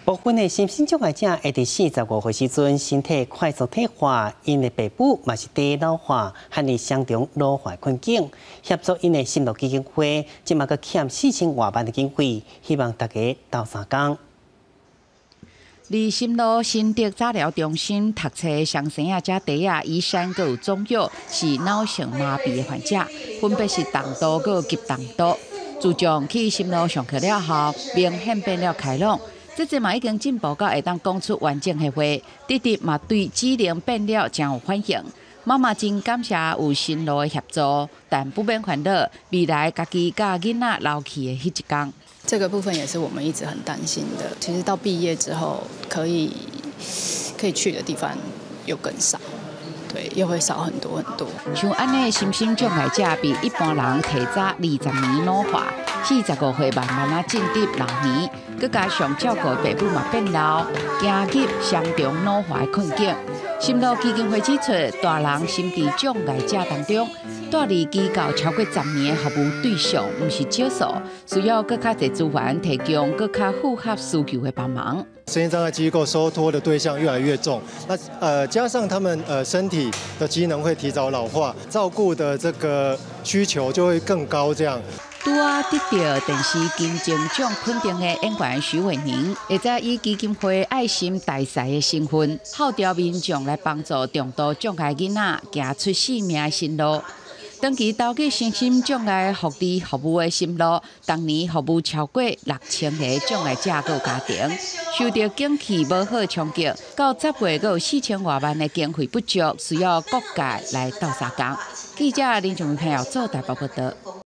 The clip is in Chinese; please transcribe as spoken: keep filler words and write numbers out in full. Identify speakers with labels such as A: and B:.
A: 部分的身心障碍者会伫四十五岁时阵身体快速退化，因的皮肤嘛是低老化，和你相同老化困境。协助因的心路基金会，即嘛阁欠四千外万的经费，希望大家斗相共。
B: 离心路新德早疗中心读册的双生啊、姐弟啊、依山阁有总有是脑性麻痹的患者，分别是重度阁急重度。自从去心路上课了后，明显变了开朗。这阵嘛已经进步到会当讲出完整的话，弟弟嘛对指令变了真有反应。妈妈真感谢有心路的协助，但不免烦恼未来家己甲囡仔老去的迄一天。
C: 这个部分也是我们一直很担心的。其实到毕业之后，可以可以去的地方又更少，对，又会少很多很多。
B: 像安尼身心障碍者比一般人提早二十年老化，四十五岁慢慢啊进入老年，佮加上照顾爸母嘛变老，行入相同老化的困境。心路基金会指出，大人心智障碍者当中，住离机构超过十年的服务对象唔是少数，需要更较侪资源提供更较符合需求的帮忙。
D: 身心障碍机构收托的对象越来越重，那呃加上他们呃身体的机能会提早老化，照顾的这个需求就会更高，这样。
B: 拄啊得到电视金钟奖肯定的演员徐伟宁，会在以基金会爱心大使的身份，号召民众来帮助重度障碍囡仔行出生命的新路。长期投给身心障碍福利服务的心路，当年服务超过六千个障碍者个家庭，受到景气无好冲击，到十月个有四千外万的经费不足，需要各界来斗相共。记者林仲平做台北报道。